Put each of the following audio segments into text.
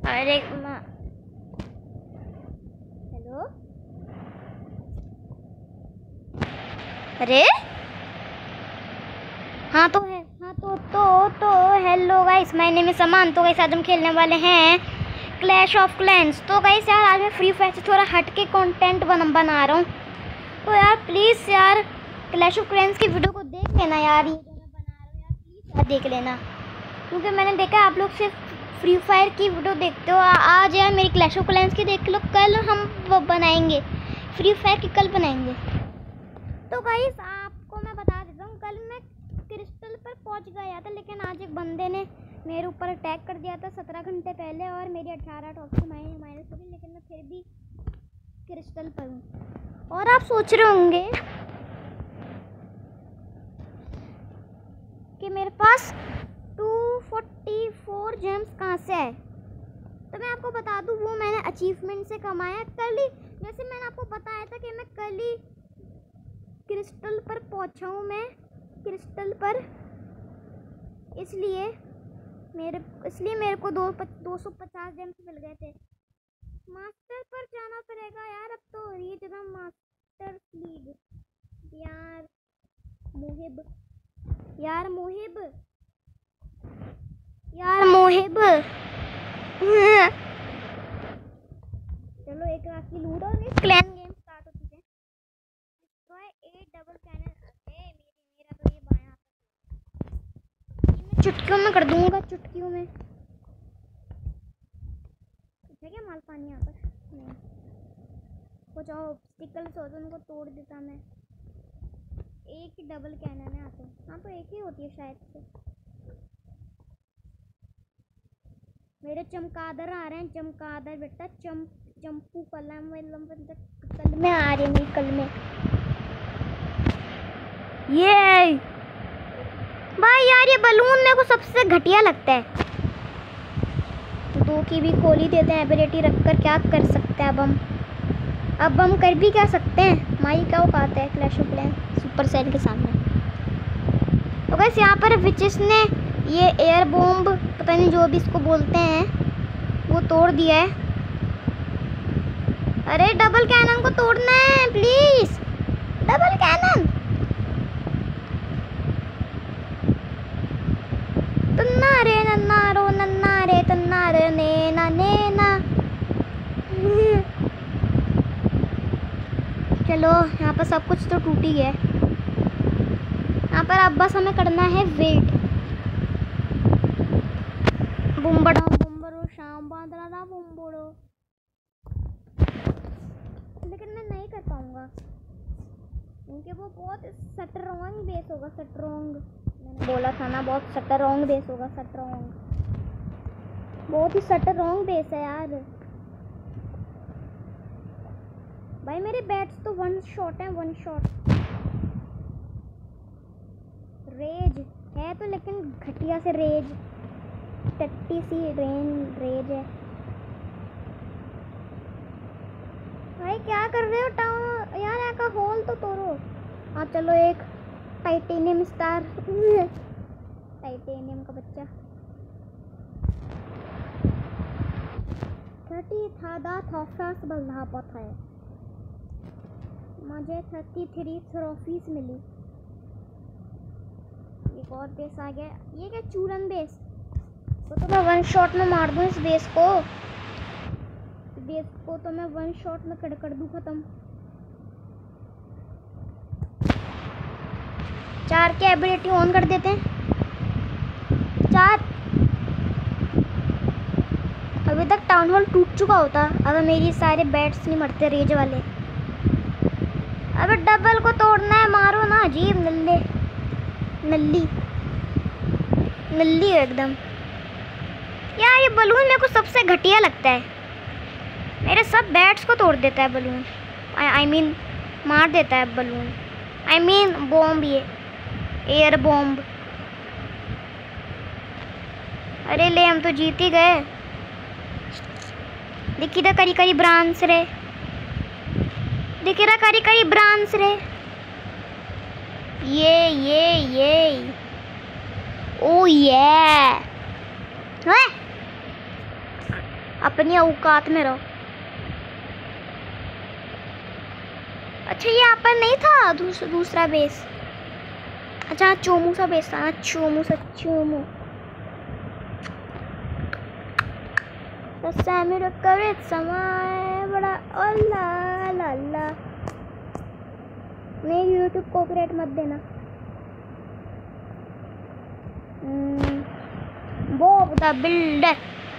अरे हेलो, अरे हाँ तो है, हाँ तो hello guys, my name is Saman. तो गाइस आज हम खेलने वाले हैं क्लैश ऑफ क्लैंस। तो गाइस यार आज मैं फ्री फायर से थोड़ा हट के कंटेंट बना रहा हूँ। तो यार प्लीज़ यार क्लैश ऑफ क्लैंस की वीडियो को देख लेना यार, ये जो मैं बना रहा हूँ यार प्लीज़ यार देख लेना, क्योंकि मैंने देखा आप लोग सिर्फ फ्री फायर की वीडियो देखते हो। आज यार मेरी क्लैश ऑफ क्लैंस की देख लो, कल हम वो बनाएंगे फ्री फायर की, कल बनाएंगे। तो गाइस आपको मैं बता देता हूँ, कल मैं क्रिस्टल पर पहुँच गया था, लेकिन आज एक बंदे ने मेरे ऊपर अटैक कर दिया था 17 घंटे पहले, और मेरी 18 टॉक्सी माइनस हो गई, लेकिन मैं फिर भी क्रिस्टल पर हूँ। और आप सोच रहे होंगे कि मेरे पास 244 जेम्स कहाँ से है। तो मैं आपको बता दूँ, वो मैंने अचीवमेंट से कमाया कल ही। जैसे मैंने आपको बताया था कि मैं कल ही क्रिस्टल पर पहुँचा हूँ, मैं क्रिस्टल पर, इसलिए मेरे को 250 जेम्स मिल गए थे। मास्टर पर जाना पड़ेगा यार, अब तो रीच द मास्टर लीग। यार मोहिब, यार मोहिब, यार मोहिब चलो एक रात की लूट और एक क्लैन गेम स्टार्ट हो चुके हैं। Destroy 8 double cannon. मेरा तो ये बायां, मैं चुटकियों में कर दूंगा, चुटकियों में। है क्या माल पानी यहाँ पर? नहीं, कुछ ऑब्स्टिकल्स हो तो उनको तोड़ देता मैं। एक ही डबल कैनन है यहाँ तो, हाँ तो एक ही होती है शायद से। मेरे चमकादड़ आ रहे हैं, चमकादड़ बेटा, चंपू कलम कल में आ रहे हैं, मेरी कल में। ये भाई यार ये बलून मेरे को सबसे घटिया लगता है। दो की भी खोली देते हैं एबिलिटी रखकर, क्या कर सकते हैं अब हम कर भी क्या सकते हैं। माई क्या औकात है clash of clans Supercell के सामने। तो गाइस यहाँ पर विचेस ने ये एयर बॉम्ब, पता नहीं जो भी इसको बोलते हैं, वो तोड़ दिया है। अरे डबल कैनन को तोड़ना है प्लीज, डबल कैनन। तन्ना रे नन्ना रो नन्ना रे तन्ना रे नैना नैना। चलो यहाँ पर सब कुछ तो टूट ही गया है। यहाँ पर अब बस हमें करना है वेट। बुम्बड़ो बुम्बड़ो शाम बांधना था बुम्बड़ो, लेकिन मैं नहीं कर पाऊंगा क्योंकि वो बहुत स्ट्रॉन्ग बेस होगा। स्ट्रॉन्ग मैंने बोला था ना, बहुत स्ट्रॉन्ग बेस होगा। स्ट्रॉन्ग, बहुत ही स्ट्रॉन्ग बेस है यार। भाई मेरे बैट्स तो वन शॉट है, वन शॉट। रेज है तो, लेकिन घटिया से रेज, टट्टी सी रेज है। भाई क्या कर रहे हो टाउन यार, यहाँ का होल तो तोड़ो। हाँ चलो एक टाइटेनियम स्टार, टाइटेनियम का बच्चा। 30 था दा थॉफास बल्हा पता है, मुझे 33 ट्रॉफीज मिली। एक और बेस आ गया, ये क्या चूरन बेस। तो मैं वन शॉट में मार दूं इस बेस को तो मैं वन शॉट में कर दूं खत्म। 4 की एबिलिटी ऑन कर देते हैं। 4 अभी तक टाउन हॉल टूट चुका होता अगर मेरी सारे बैट्स नहीं मरते रेज वाले। अबे डबल को तोड़ना है, मारो ना अजीब नल्ली है एकदम। यार ये बलून मेरे को सबसे घटिया लगता है, मेरे सब बैट्स को तोड़ देता है बलून। आई मीन मार देता है बलून, आई मीन बॉम्ब, ये एयर बॉम्ब। अरे ले हम तो जीत ही गए। देखी था करी करी ब्रांच रे, देखी रहा करी करी ब्रांच रे। ये ओ ये अपनी औकात में रहो। अच्छा ये यहाँ पर नहीं था दूसरा बेस। अच्छा चोमू सा बेस था ना, चोमू सा चोमू। सैमी करे समय बड़ा अल्लाह ला। मेरी यूट्यूब कॉपीराइट मत देना। Bob the builder.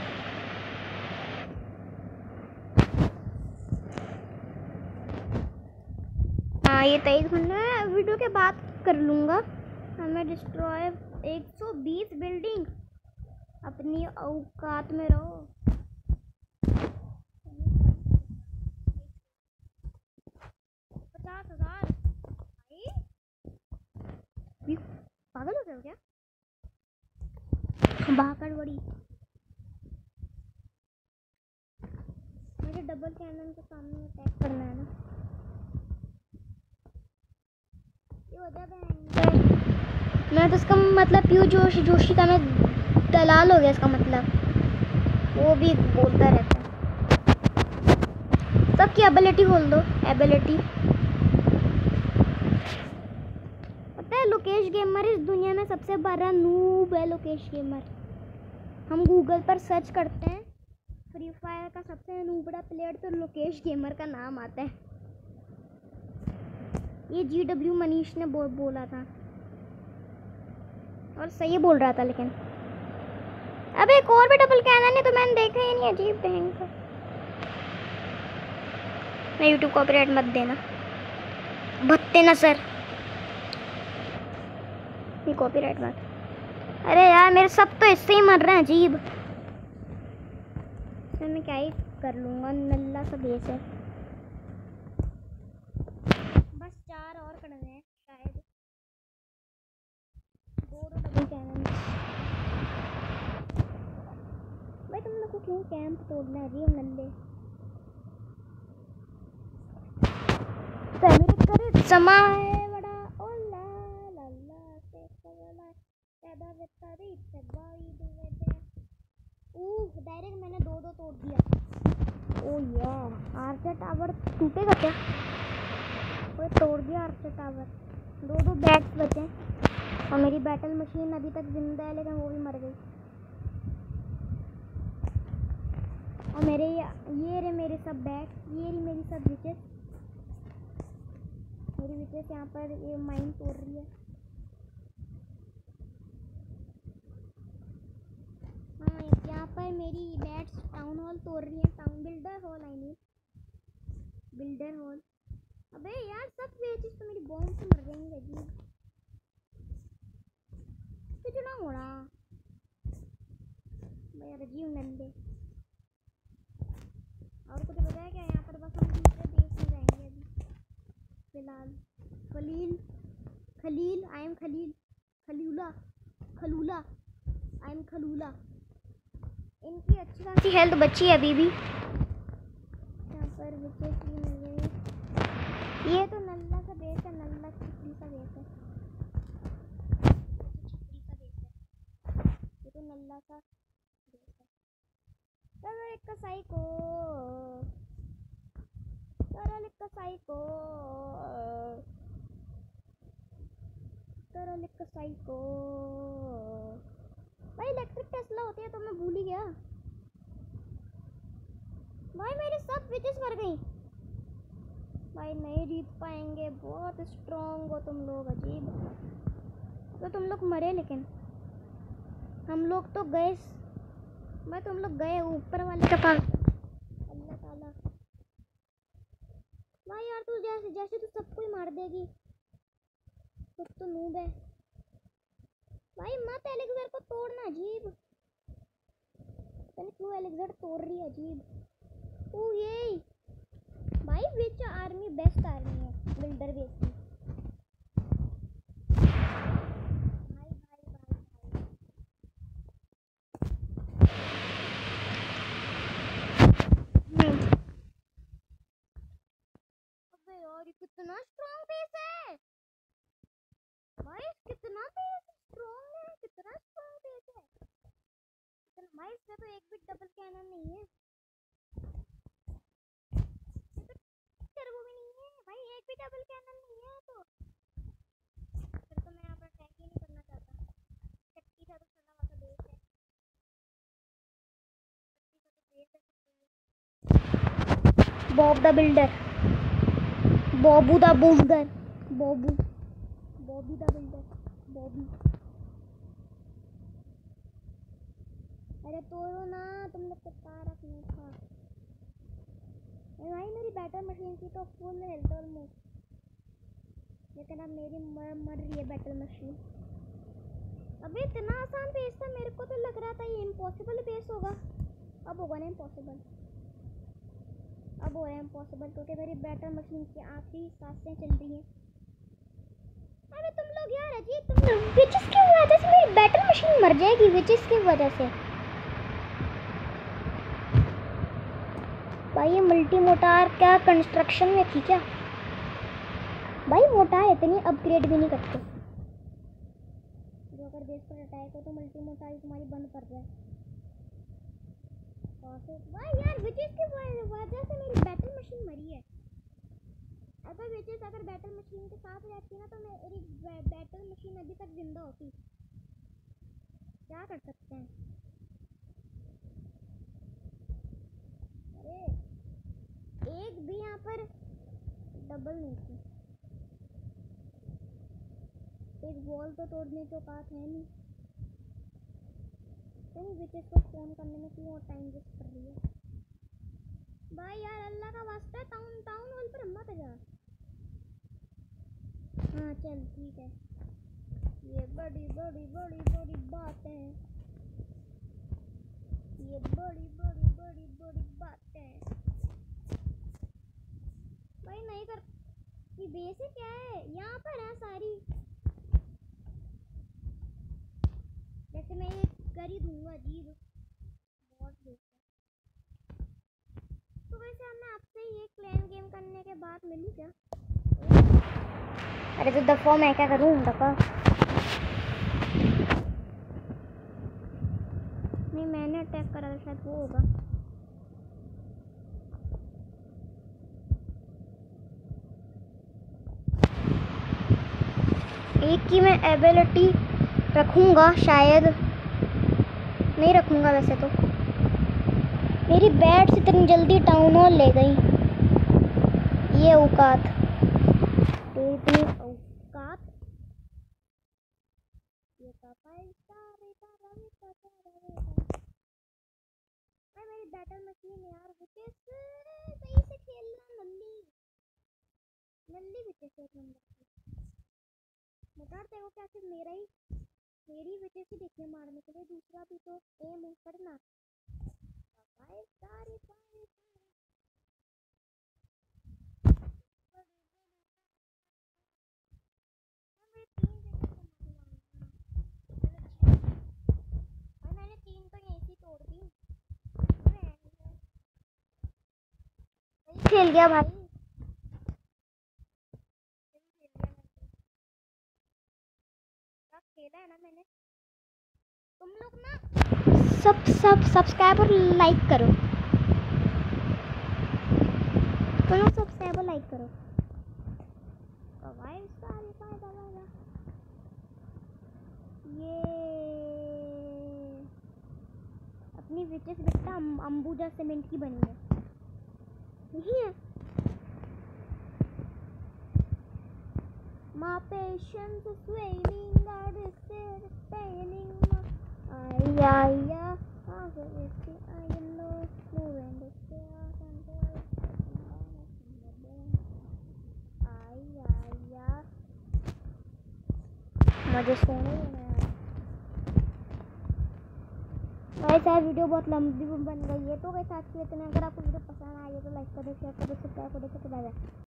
हाँ ये 23 घंटे वीडियो के बाद कर लूँगा। हमें डिस्ट्रॉय 120 बिल्डिंग। अपनी औकात में रहो। 50,000 पागल हो गए हो क्या? भागड़ बड़ी। मुझे डबल कैनन के सामने अटैक करना है ना। ये हो जाएगा। मैं तो इसका मतलब प्यू जोशी का मैं दलाल हो गया इसका मतलब। वो भी बोलता रहता है। सबकी एबिलिटी खोल दो। एबिलिटी पता है लोकेश गेमर इस दुनिया में सबसे बड़ा नूब है। लोकेश गेमर हम गूगल पर सर्च करते हैं फ्री फायर का सबसे नूबड़ा प्लेयर तो लोकेश गेमर का नाम आता है। ये GW मनीष ने बोला था और सही बोल रहा था। लेकिन अब एक और भी डबल कैनन है तो मैंने देखा ही नहीं। अजीब बहन का। मैं यूट्यूब कॉपीराइट मत देना भत्ते ना सर। ये कॉपीराइट मत। अरे यार मेरे सब तो इससे ही मर रहे हैं। अजीब तो मैं क्या ही कर लूँगा। नल्ला सा बेस है। बस 4 और करने हैं शायद। 2 डबल कैनन। भाई तुम लोग को क्यों कैंप तोड़ना है? अजीब नल्ले करे समय बड़ा ओला लल्ला से कवला पैदा वेतारी तबाई दुवेदे। डायरेक्ट मैंने 2 तोड़ दिया। ओ यार आर्चर टावर टूटेगा क्या? कोई तोड़ दिया आर्चर टावर। 2 बैट्स बचे और मेरी बैटल मशीन अभी तक जिंदा है लेकिन वो भी मर गई। और मेरे ये रे मेरे सब बैट। ये रे मेरी सब विकेट। मेरी विकेट यहाँ पर ये माइन तोड़ रही है। हाँ यहाँ पर मेरी बैट्स टाउन हॉल तोड़ रही है। Town builder hall I mean builder hall. अबे यार सब वेचिस तो मेरी बॉम्ब से मर जाएंगे। अजीब कुछ ना हो रहा भाई। अजीब नंदे और कुछ बताया क्या? यहाँ पर बस हम दूसरे देश में जाएंगे अभी फिलहाल। Khalil I am Khalil. खलूला आई एम खलूला। इनकी अच्छी खासी हेल्थ बची है अभी भी। यहाँ पर विकेट भी मिल गई। ये तो नल्ला सा बेस है। नल्ला छिपरी सा बेस है। ये तो नल्ला सा बेस है। चलो एक का साइको। भाई इलेक्ट्रिक टेस्ला होती है तो मैं भूल ही गया। भाई मेरी सब विचेस मर गई। भाई नहीं जीत पाएंगे। बहुत स्ट्रॉन्ग हो तुम लोग। अजीब तो तुम लोग मरे लेकिन हम लोग तो गए। भाई तुम लोग गए ऊपर वाले के पास। अल्लाह ताला। भाई यार तू जैसे तू सबको ही मार देगी। कुछ तो नूब है। भाई मत एलेक्सर को तोड़ना। अजीब क्यों एलेक्सर तोड़ रही है? अजीब ओ ये भाई विच आर्मी बेस्ट आर्मी है? बिल्डर बेस की। अबे यार कितना स्ट्रॉन्ग बेस है भाई। कितना बेस स्ट्रॉन्ग है। कितना स्ट्रॉन्ग बेस है। भाई इसमें तो एक भी डबल कैनन नहीं है। भी डबल कैनन नहीं है तो फिर तो मैं अपना अटैक ही नहीं करना चाहता। 36 का तो चला हुआ था बेस है, 36 का तो बेस है। बॉब द बिल्डर, बॉबू द बिल्डर, बॉबू, बॉबी द बिल्डर, बॉबी। अरे तोड़ो ना, तुम लोग को तार रखने था भाई। मेरी बैटल मशीन की तो फुल हेल्थ ऑलमोस्ट, लेकिन अब मेरी मर रही है बैटल मशीन। अबे इतना आसान बेस था, मेरे को तो लग रहा था ये इम्पॉसिबल बेस होगा। अब होगा ना इम्पॉसिबल, अब हो रहा है इम्पॉसिबल, क्योंकि मेरी बैटल मशीन की आखिरी सांसें चल रही हैं। अरे तुम लोग यार अजीब, तुम लोग विचेस की वजह से मेरी बैटल मशीन मर जाएगी, विचेस की वजह से। भाई ये मल्टी मोटार क्या कंस्ट्रक्शन में थी क्या? भाई मोटार इतनी अपग्रेड भी नहीं करते, जो अगर बेस पर अटैक हो तो मल्टी मोटार तुम्हारी बंद कर रहा है। भाई यार विचेस की वजह से मेरी बैटल मशीन मरी है। अगर विचेस अगर बैटल मशीन के साथ रहती ना तो मेरी बैटल मशीन अभी तक जिंदा होती। क्या कर सकते हैं? अरे एक भी यहाँ पर डबल नहीं थी, एक वॉल तो तोड़ने की औकात है नहीं। नहीं विचेस को फोन करने में क्यों टाइम वेस्ट कर रही है? भाई यार अल्लाह का वास्ता है, टाउन हॉल पर मत जा। हाँ चल ठीक है, ये बड़ी बड़ी बड़ी बड़ी बात है, ये बड़ी बड़ी बड़ी बड़ी बात है। भाई नहीं कर, ये बेसिक क्या है यहाँ पर है सारी, जैसे मैं ये कर ही दूंगा अजीब बहुत बेसिक। तो वैसे मैं आपसे ये क्लैन गेम करने के बाद मिलूँ क्या? अरे तो दफा मैं क्या करूँ, दफा नहीं, मैंने अटैक करा था शायद वो होगा। एक की मैं एबिलिटी रखूँगा, शायद नहीं रखूँगा वैसे तो। मेरी बैट्स इतनी जल्दी टाउन हॉल ले गई, ये औकात, इतनी औकात। ये मेरी बैटल मशीन यार, विचेस सही से खेलना, नल्ली नल्ली विचेस एक नंबर की। मोटार देखो क्या सिर्फ मेरी विचेस ही देखिए मारने के लिए, दूसरा भी तो एम करना। सारे मैंने 3 तो यहीं से तोड़ दी। खेल गया भाई, खेला है ना मैंने। तुम लोग ना सब सब्सक्राइब और लाइक करो, तुम लोग सब्सक्राइब और लाइक करो तो भाई सारे फायदा होगा। ये अपनी विचेस बेटा अंबुजा सीमेंट की बनी है, नहीं है? My patience is waning, God is still staining my ay, how could it be? I know, moving the stairs and doors, मुझे सोने देना है। गाइस यार वीडियो बहुत लंबी बन गई है, तो गाइस आज के लिए इतना। अगर आपको वीडियो पसंद आई है तो लाइक करो, शेयर करो, सब्सक्राइब करो। तो बाय बाय।